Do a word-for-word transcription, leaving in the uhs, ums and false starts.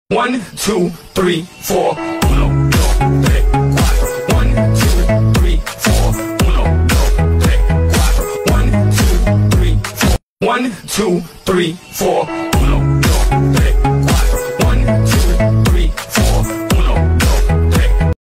One, two, three, four. Uno, dos, tres, cuatro. One, two, three, four. Uno, dos, tres, cuatro. One, two, three, four. One, two, three, four.